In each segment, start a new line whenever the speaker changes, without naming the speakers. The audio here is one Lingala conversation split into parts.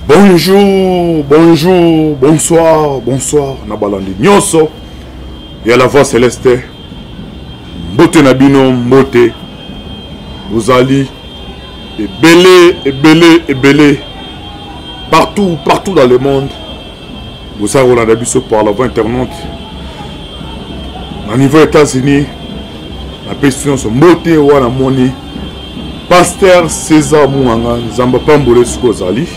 Bonjour, bonjour, bonsoir, bonsoir. Nabalandi Nyoso. Et à la voix céleste. Mbote Nabino, Mbote. Vous allez belé. Partout dans le monde. Vous savez, on a d'habitude par la voie internet. Au niveau États-Unis, la question c'est Mbote Wana Moni. Pasteur César Mouanga, Zamba Pambole Sukozali.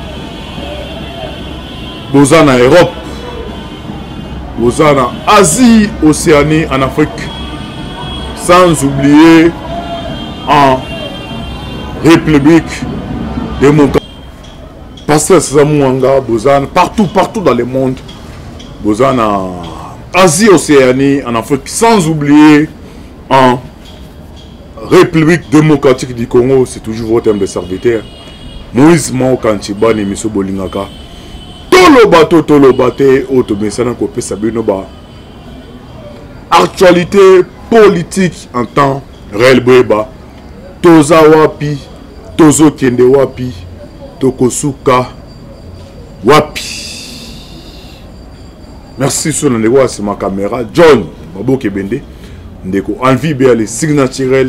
Vous en Europe, vous en Asie, Océanie, en Afrique, sans oublier en République démocratique. Pasteur César Mouanga, vous en partout dans le monde, vous en Asie, Océanie, en Afrique, sans oublier en République démocratique du Congo, c'est toujours votre thème de serviteur. Moïse Mao Kanchiba Nemiso Bolingaka. Tolo bate automesana kopé sabino ba actualité politique en temps réel boeba toza wapi tozo kende wapi tokosuka wapi. Merci sur le négo c'est ma caméra John Maboke Bende ndeko envie bien les signes naturels.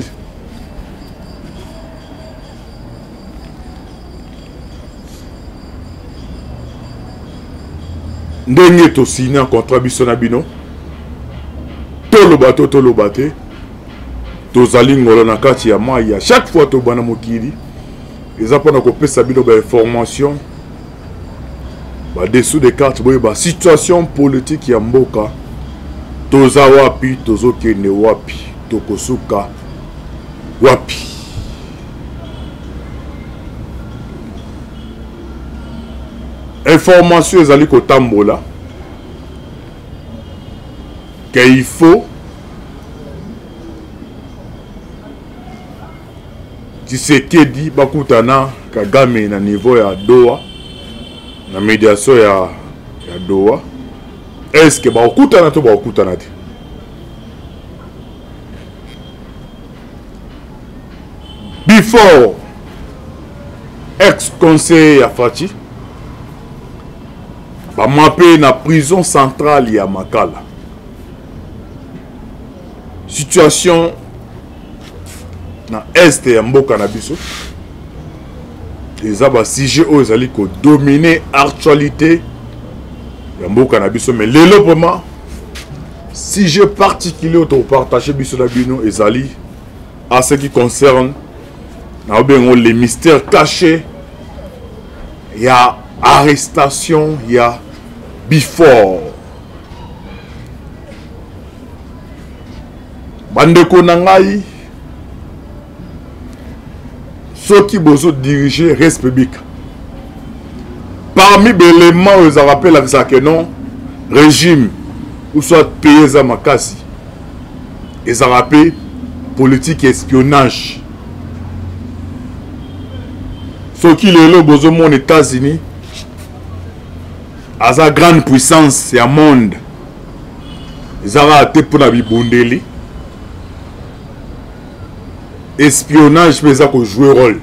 Ndenge to signé un contrat bisona bino tolo bate tozali ngolo na kati ya maya chaque fois to bana mokili eza pona ko pesa bino ba information ba dessous des cartes boye ba situation politique ya mboka toza wapi tozo kende wapi tokosuka wapi. Information ezali kotambola qu'il faut Tshisekedi bakutana Kagame na niveau ya Doha na médiation ya Doha. Est-ce que bakutana to bakutana te? Before ex-conseiller ya Fati mappé na prison centrale ya Makala. Situation na est ya mboka na biso. Les aba sujet ozali ko dominer actualité ya mboka na biso mais lelo vraiment sujet particulier auto partager biso na bino ezali à ce qui concerne na bengo les mystères cachés. Il y a arrestation, il y a before bandeko nangai ceux qui bozo diriger République parmi les éléments ils rappellent ça que non régime ou soit pays za makasi ils rappellent politique et espionnage ceux qui les bozo mon États-Unis à sa grande puissance et à monde ils ont été pour la bibondeli espionnage mais ça jouer rôle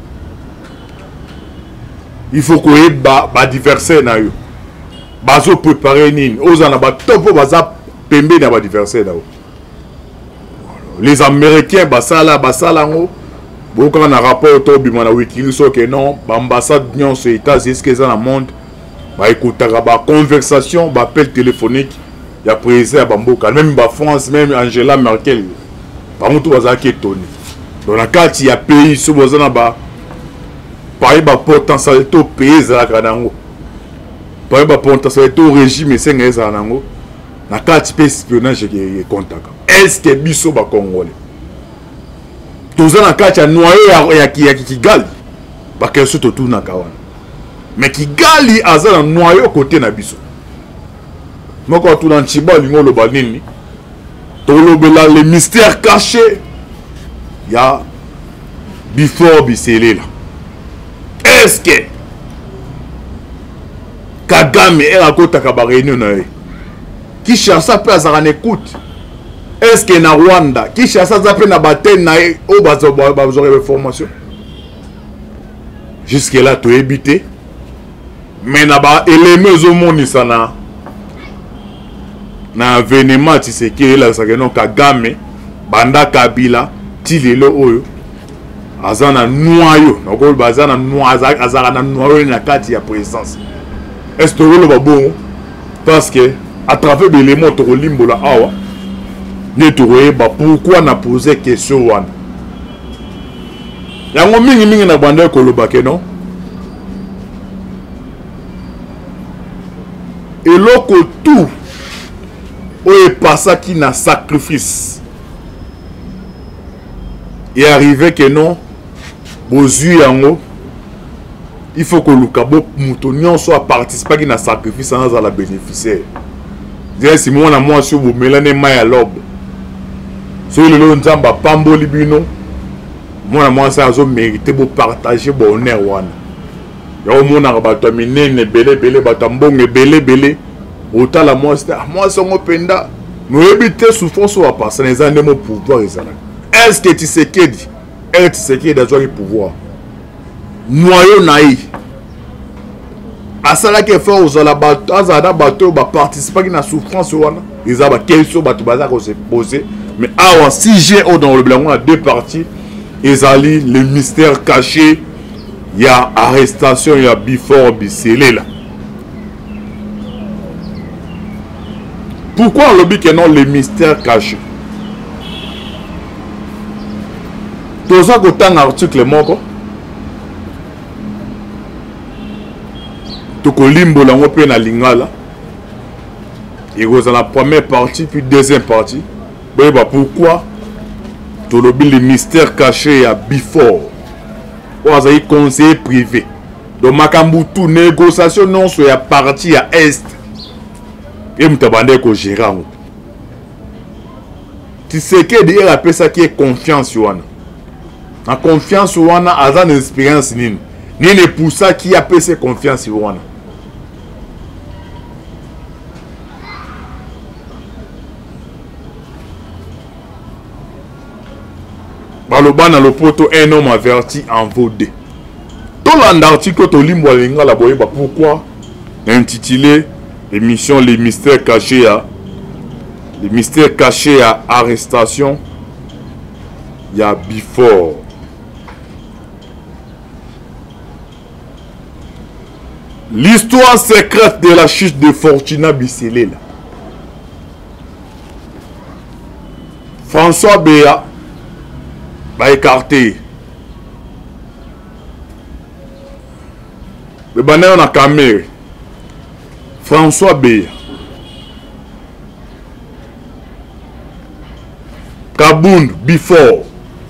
il faut que ba adversaire na yo bazo préparer nini ozana ba topo baza pembe na ba adversaire na yo. Les Américains basala ngo beaucoup na rapport to bima na Wikileaks so que non ambassade nyonso États-Unis est-ce que ça na monde écoutez, conversation, appel téléphonique, il y a président Bamboka, même France, même Angela Merkel, par contre, vous avez étonné. Dans la carte, il y a pays, sous vous en avez, par exemple, potentialité au pays, par exemple, potentialité au régime, c'est un la carte espionnage est contact. Est-ce que biso ba Congolais? Tout ça, la carte, il y a noyé, il y a Kigali, parce que c'est tout na kawana. Mais qui gali aza na noyau côté na biso moko tout dans chiba lingo lo banini to lobela les mystères cachés ya before biselela. Est-ce que Kagame est à côté de la réunion qui cherche à faire en écoute? Est-ce que na Rwanda qui cherche à faire na bataille na au bazore formation? Jusque là tu es habité mais na ba élément ezomonisa na avènement Tshisekedi elakisaka no Kagame banda Kabila ti lelo oyo aza na noyau nakoloba aza na noyau azala na noyau na kati ya présidence. Est-ce que tokoloba bongo parce que à travers l'élément tokolimbola awa ne tokoyeba pourquoi na poser question wana yango mingi na banda koloba ke non eloko tout oyo epasaki na sacrifice et arrivé que non bozwi yango il faut que luka bo muto nyonso a participé na sacrifice sans la bénéficiaire dire si moi na moi sur bo melane mai à lobe so le nzamba pamboli bino moi na moi ça azo mériter bo partager bo honneur wana ya mona bato minene belé bato mbonge belé otala moi songo penda no ebité souffrance wa passer les années mo pouvoir ezala est-ce que Tshisekedi a le pouvoir noyau naï asala ke fa ozala bato azada bato ba participer na souffrance wana ezaba question bato baza ko se poser mais awa si j'ai dans le blanc on a deux parties ezali le mystère caché il y a arrestation il y a before biselé là. Pourquoi on le dit que non le mystère caché? Tout ça que un article moko to ko limbo la ngope na lingala et vous dans la première partie puis deuxième partie bah pourquoi to le le mystère caché à before ou à conseiller privé donc makambutu négociation non sur la partie à est et mutabande ko gérant tu sais que dire appelle ça qui est confiance wana en confiance wana aza na expérience nini pour ça qui a payé confiance wana baloba na lopoto un homme averti en vaudé tout l'article to limbo linga la boyeba pourquoi intitulé émission les mystères cachés à arrestation il y a before. L'histoire secrète de la chute de Fortuna Biselé. François Béa va écarter. Le banner on a camé. François Béa. Kabound before.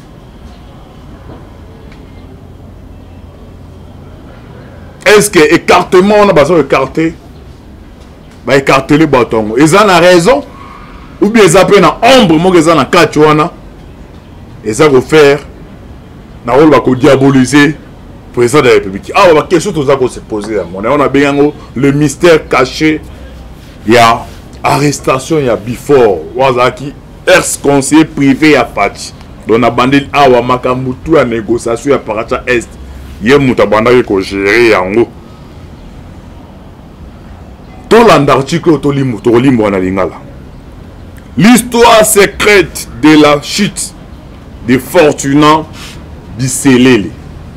Est-ce que écartement on a besoin d'écarter? Bah écarter les bâtons. Ils ont raison. Ou bien ils appellent en ombre, moi ils ont en catchouana. Ils ont faire. Na rôle va diaboliser président de la République. Ah, la question tout ça qu'on s'est posé. On a bien le mystère caché. Il y a arrestation, il y a before. Wazaki ex-conseiller privé à Pati. Donc on a bandé awa makambutu à négociation à Paracha Est. Il y a mutabanda qui géré yango. Tout l'article l'histoire secrète de la chute de Fortuna Biselé.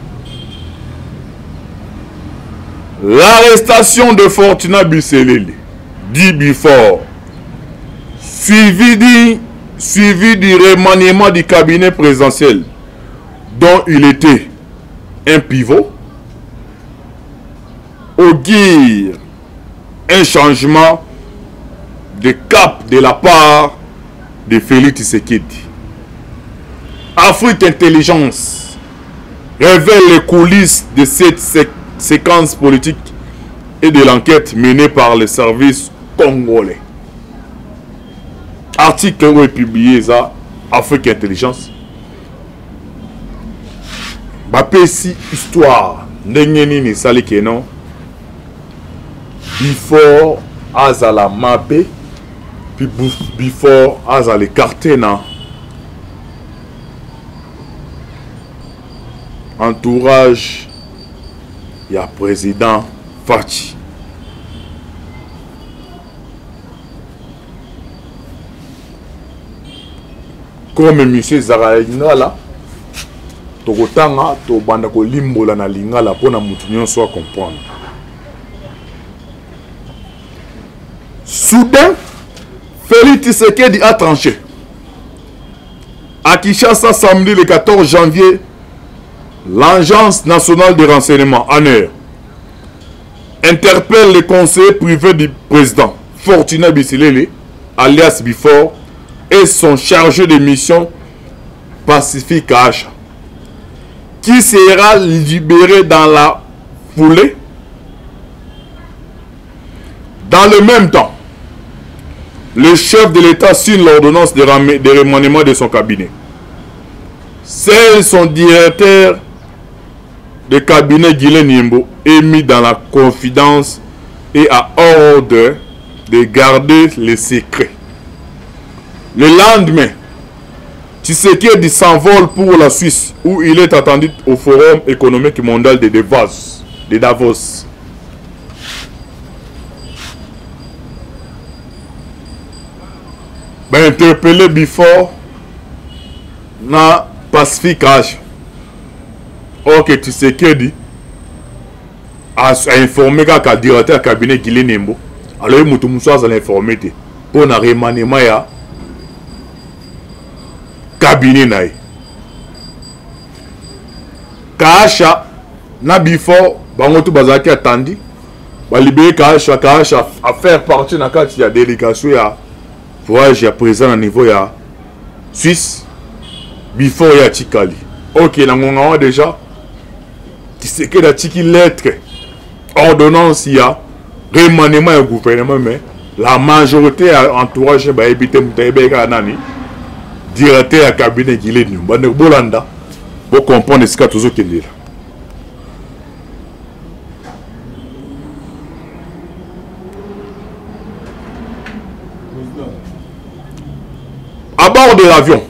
L'arrestation de Fortuna Biselé, dit before, suivi du remaniement du cabinet présidentiel dont il était un pivot, augure un changement de cap de la part de Félix Tshisekedi. Afrique Intelligence révèle les coulisses de cette séquence politique et de l'enquête menée par les services congolais. Article publié ça, Afrique Intelligence. Bapesi histoire ndengeni ni sali kenon before azala mape puis before azala écarté na entourage ya président Fachi. Comme M. Zara Lingala, Tokotanga, Tobandako Limbola na Lingala, pour na moutinyon soit comprendre. Soudain, Félix Tshisekedi a tranché. À Kinshasa, samedi le 14 janvier, l'Agence nationale de renseignement, ANR, interpelle le conseiller privé du président, Fortuna Bisilele, alias Bifor, et son chargé de mission, Pacifique Acha, qui sera libéré dans la foulée. Dans le même temps, le chef de l'État signe l'ordonnance de remaniement de son cabinet. C'est son directeur de cabinet Guilin Nimbo est mis dans la confidence et a ordre de garder les secrets. Le lendemain, Tshisekedi s'envole pour la Suisse où il est attendu au Forum économique mondial de Davos. Interpellé Bifor na Pacifique Acha. Or que Tshisekedi a informé qu'à directeur cabinet Guilin Nimbo. Alors il m'a informé pour un remaniement ya cabinet naï. Kacha na Bifor bangoto bazaki attendu ba libérer Kacha à faire partie na kati ya délégation ya voyage à présent à niveau ya Suisse Bifor ya Tikali. Ok, na ngonga déjà Tshisekedi a tiki lettre ordonnance ya remaniement ya gouvernement, mais la majorité a entourage ba ebité mutayebeka nani directeur à cabinet Guilin Nimbo bolanda pour comprendre ce qu'a toujours qu'il dit là. À bord de l'avion,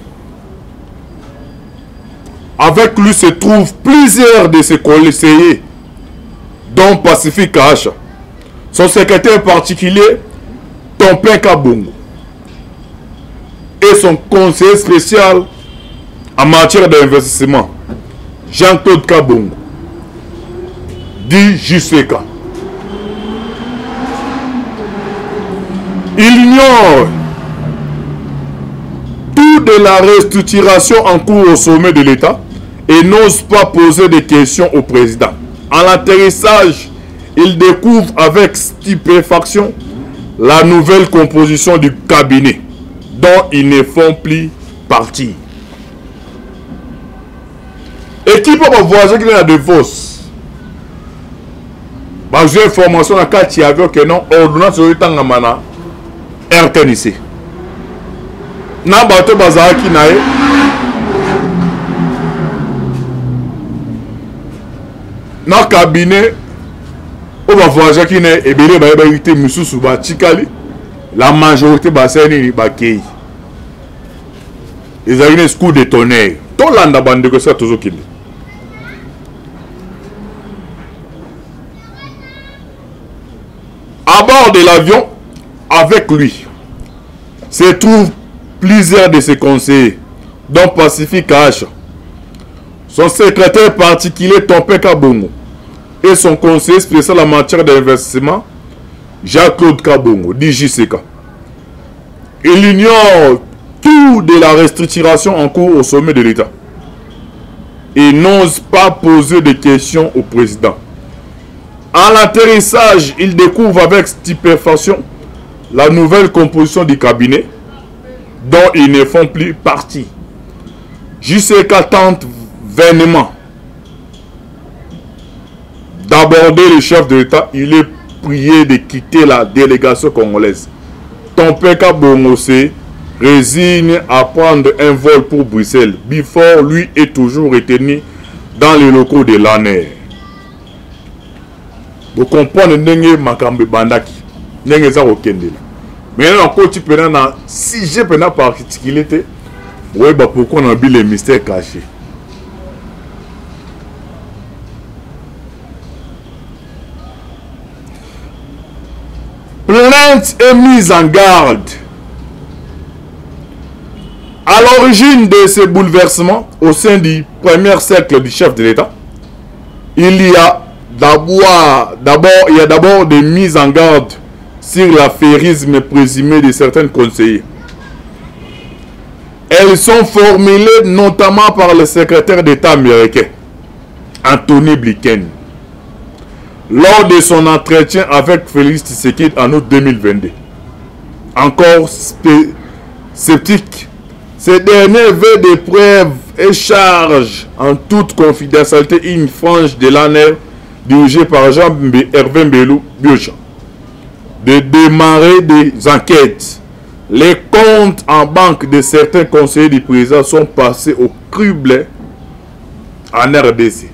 avec lui se trouvent plusieurs de ses conseillers, dont Pacifique Acha, son secrétaire particulier, Tompin Kabongo, et son conseiller spécial en matière d'investissement, Jean-Claude Kabongo, dit JCK. Il ignore tout de la restructuration en cours au sommet de l'État et n'ose pas poser de questions au président. En l'atterrissage, il découvre avec stupéfaction la nouvelle composition du cabinet dont ils ne font plus partie. Équipe va voisin qui est à Davos. J'ai information à 4 avions que non, ordonnance sur le temps à RTNC. Na bato bazaki nae na cabinet o ba voyage qui ne ebele ba yité mususu ba tikali la majorité ba seni ba kei les agnes coup de tonnerre to landa bande que ça toujours kindi. À bord de l'avion avec lui se trouvent plusieurs de ses conseillers, dont Pacifique Acha, son secrétaire particulier Tompin Kabongo et son conseiller spécial en matière d'investissement, Jean-Claude Kabongo, dit JCK. Il ignore tout de la restructuration en cours au sommet de l'État et n'ose pas poser de questions au président. À l'atterrissage, il découvre avec stupéfaction la nouvelle composition du cabinet dont ils ne font plus partie. JCK tente vainement d'aborder le chef de l'État. Il est prié de quitter la délégation congolaise. Tompin Kabongo se résigne à prendre un vol pour Bruxelles. Bifor, lui, est toujours retenu dans les locaux de l'ANR. Vous comprenez ndenge makambe bandaki ndenge za okendela. Mais là encore tu peux na si j'ai pena particularité ouais bah pourquoi on a mis les mystères cachés. plainte et mise en garde. À l'origine de ces bouleversements, au sein du premier cercle du chef de l'État, il y a d'abord des mises en garde sur l'affairisme présumé de certains conseillers. Elles sont formulées notamment par le secrétaire d'État américain, Anthony Blinken, lors de son entretien avec Félix Tshisekedi en août 2022. Encore sceptique, ce dernier veut des preuves et charge en toute confidentialité une frange de l'ANR dirigée par Jean-Hervé Biocha de démarrer des enquêtes. Les comptes en banque de certains conseillers du président sont passés au crible en RDC.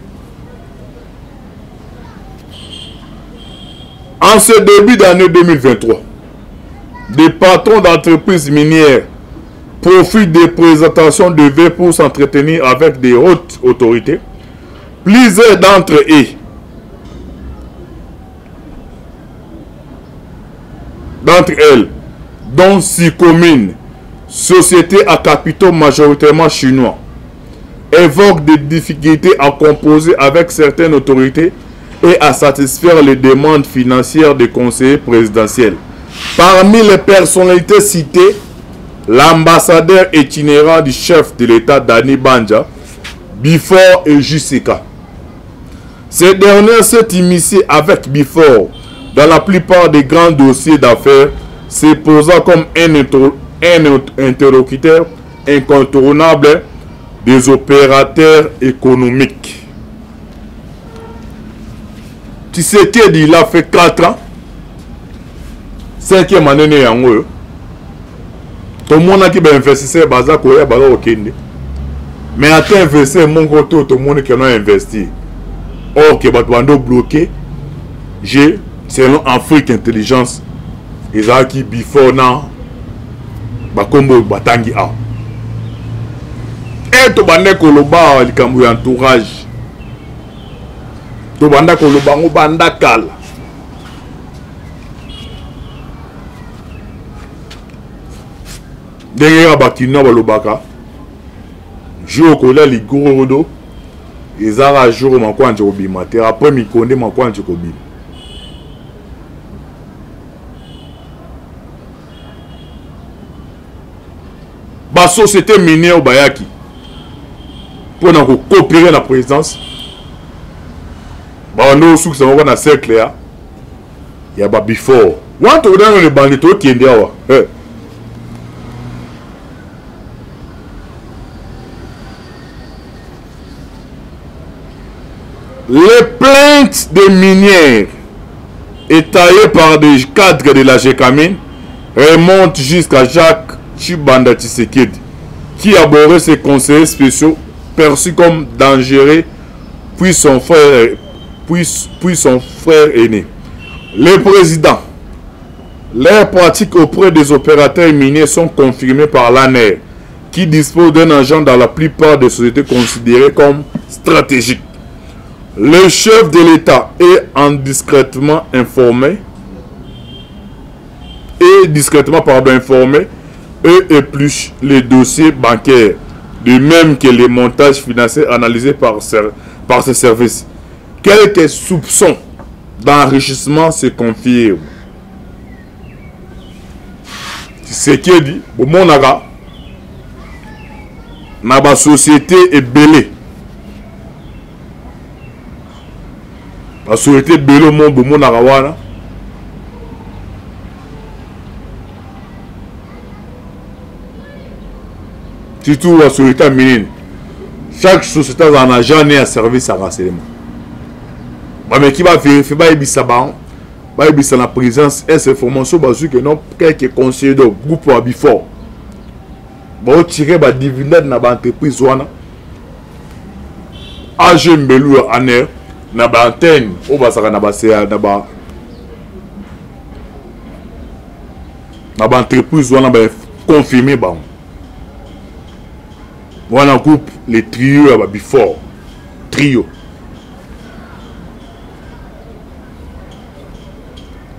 En ce début d'année 2023, des patrons d'entreprises minières profitent des présentations de vœux pour s'entretenir avec des hautes autorités. Plusieurs d'entre eux dont 6 communes, sociétés à capitaux majoritairement chinois, évoquent des difficultés à composer avec certaines autorités et à satisfaire les demandes financières des conseillers présidentiels. Parmi les personnalités citées, l'ambassadeur itinérant du chef de l'État Dani Banja, Bifor et Juseka. Ces derniers s'est immiscé avec Bifor dans la plupart des grands dossiers d'affaires, se posant comme un interlocuteur incontournable des opérateurs économiques. Tshisekedi, il a fait 4 ans, 5e année en haut. Tout le monde qui a investi, mais à investi, mon côté, tout le monde qui a investi. Or, que Batouando bloqué, j'ai, selon Afrique Intelligence, ils ont qui before now, Bakombo Batangi A. Et tout le monde koloba likambu entourage. Tout le monde koloba ngobanda kala. Derrière Bakina balobaka, jour kola ligorodo, ils ont un jour makwanje kobima te après mikonde makwanje kobima. Ba société minière bayaki pour na coopérer la présidence. Ba no sous ça na cercle ya. Ya ba before. Want to dans le bandit to kende awa. Les plaintes des minières étayées par des cadres de la GECAMIN remontent jusqu'à Jacques Tshibanda Tshisekedi, qui abhorrait ses conseillers spéciaux perçus comme dangereux, puis son frère aîné. Les présidents, leurs pratiques auprès des opérateurs miniers sont confirmées par l'ANR, qui dispose d'un agent dans la plupart des sociétés considérées comme stratégiques. Le chef de l'État est indiscrètement informé et épluche les dossiers bancaires, de même que les montages financiers analysés par ces services. Quelques soupçons d'enrichissement se confirment. Ce qui est dit, au Monaga, la société est belée. La société belée au monde, au Monaga. Surtout la société minière. Chaque société a un agent et un service à renseignement. Mais qui va vérifier, il y a la présence et ces informations parce que non quelques conseillers de groupe à Bifor. Bon tirer des dividendes dans l'entreprise wana. AG Mbelu Aner na ba antenne au basaka na ba entreprise wana ba confirmer ba. Wana groupe les trio à Bifor. Trio.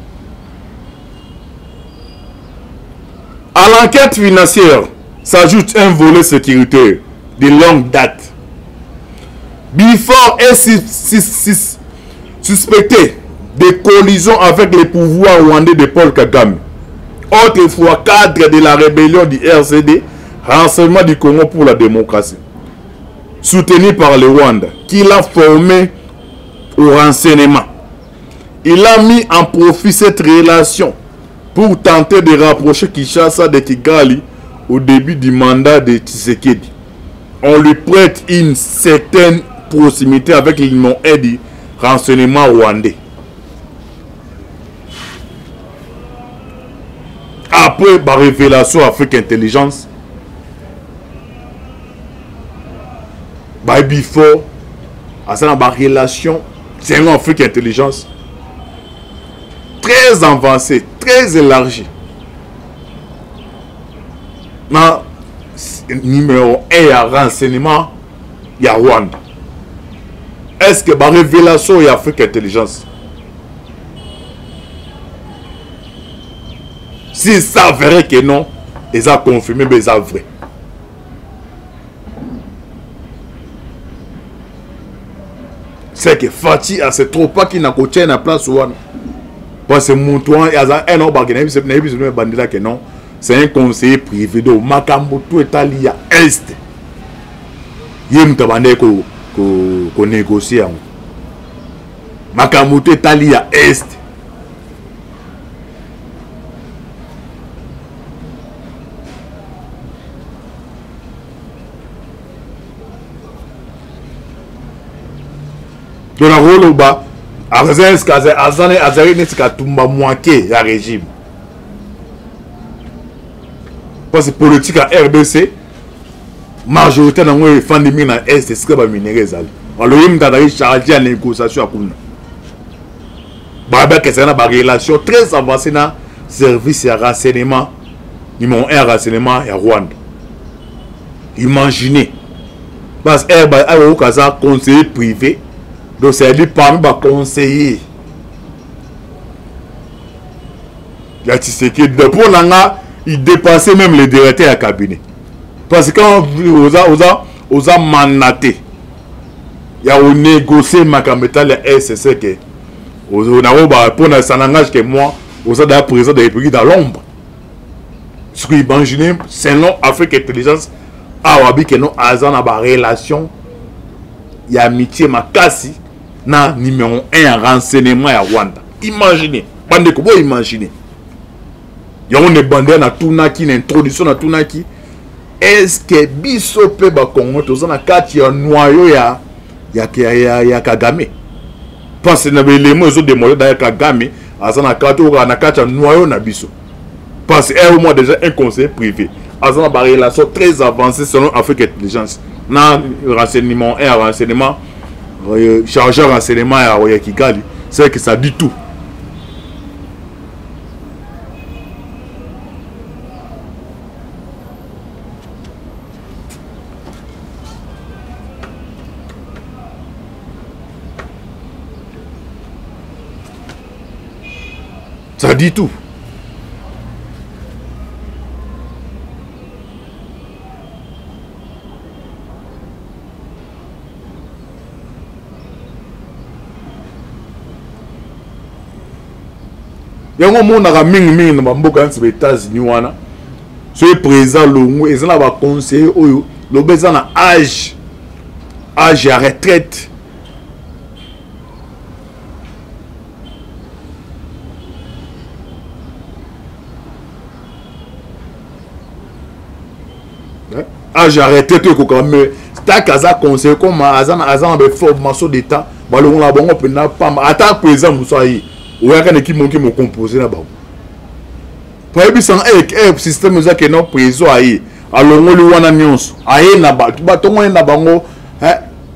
À l'enquête financière s'ajoute un volet sécuritaire de longue date. Before est suspecté de collision avec les pouvoirs rwandais de Paul Kagame. Autrefois cadre de la rébellion du RCD, Renseignement du Congo pour la démocratie, soutenu par le Rwanda, qui l'a formé au renseignement. Il a mis en profit cette relation pour tenter de rapprocher Kinshasa de Kigali au début du mandat de Tshisekedi. On lui prête une certaine proximité avec l'Union du renseignement rwandais. Après la révélation Afrique Intelligence, before, à ça la relation, c'est une Afrique Intelligence très avancée, très élargie. Dans numéro 1, il y a renseignement, il y a Rwanda. Est-ce que la révélation est Afrique Intelligence? Si ça verrait que non, ils ont confirmé, mais c'est vrai. C'est que Fati a ce trop pas qui n'a qu'à la place où parce que mon toit, il y a un homme qui n'a que non. C'est un conseiller privé de Makambo tout est allé à Est. Il y a un qu'on négocie. Makambo tout est allé à Est. Donc la roloba Azane Azari Nesika Tumba Mouake la régime. Parce que politique à RDC, majorité dans les femmes de mine à Est, c'est ce que va minérer. Alors il m'a dit chargé à la négociation à Kouna. Bah que c'est une relation très avancée dans service et renseignement. Ils m'ont un renseignement à Rwanda. Imaginez. Parce que il y a un conseiller privé. Donc c'est dit parmi les conseillers. Il y a Tshisekedi. Pour l'anga, il dépassait même les directeurs à cabinet. Parce que quand on a mandaté, il y a négocié ma caméta le SSC que on a pour ça n'engage que moi, on a d'ailleurs président de la République dans l'ombre. Ce que imaginez, c'est non Afrique Intelligence, Arabi que non Azan a une relation, il y a amitié makasi. Na numéro 1 renseignement à Rwanda. Imaginez. Bande ko imaginez. Il y a une bande na tunaki na introduction na tunaki. Est-ce que biso pe ba Congo to na kati ya noyau ya Kagame. Parce que na les mots zo demandé d'ailleurs Kagame azana kati na kati ya noyau na biso. Parce que moi déjà un conseiller privé. Azana ba relation très avancée selon Afrique Intelligence. Na renseignement 1 renseignement chargeur renseignement à Kigali, c'est que ça dit tout. Ça dit tout. Yango monaka mingi na mboka nsi États-Unis wana so président longo ezana ba conseiller oyo lobeza na âge ya retraite âge ya retraite ko quand même ta kaza conseiller comme azana be formation d'état balongo la bongo pena pamba ata président musayi ouaka ne ki mon composé là-bas. Pour que ça ait système ça que non préso aïe alors on lui wana nyonso aïe na ba tongo na bango hein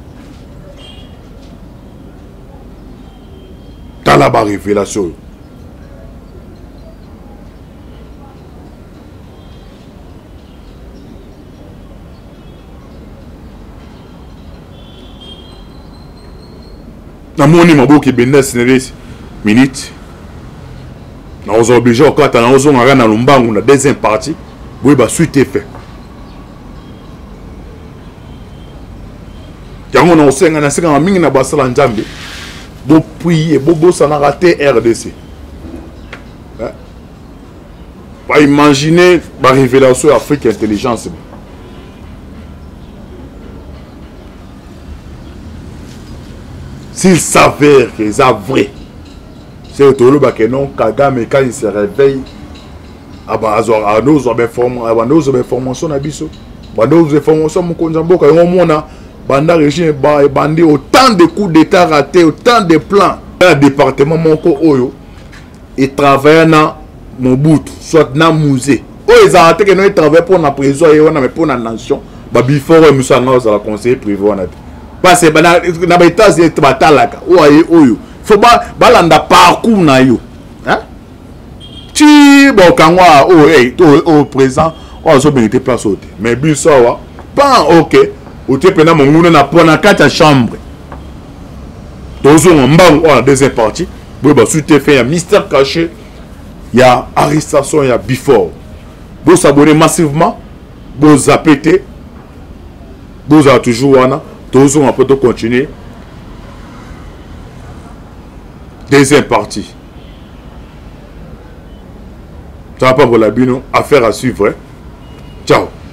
dans la révélation na moni maboki business minutes. Nous sommes obligés quand on a na Lumbangu na deuxième partie oui bah suite fait yango na osenga na senga mingi na basala nzambe bo prier bo sana raté RDC bah imaginer ba révélation Afrique intelligence s'il s'avère que c'est vrai c'est autour que non Kagame quand il se réveille ah bah à nos informations na biso ba nos informations mon konzambo ka ngomona banda régime ba bandé autant de coups d'état ratés autant de plans un département moko oyo et travaille na Mobutu soit na musée oyo ils ont que non travaille pour la prison et on mais pour la nation ba before musa nga za conseiller privé on a parce que na ba états unis batalaka oyo faut ba landa parcours na yo hein ti bon kangwa au présent on so mérité place autre mais biso wa pas OK au te pena monguna na pona kata chambre tozo mbango on deuxième partie bo ba suite fait un mystère caché il y a arrestation il y a before bo s'abonner massivement bo zapéter bo za toujours wana tozo on peut continuer deuxième partie ça va pas pour la bino affaire à suivre hein? Ciao.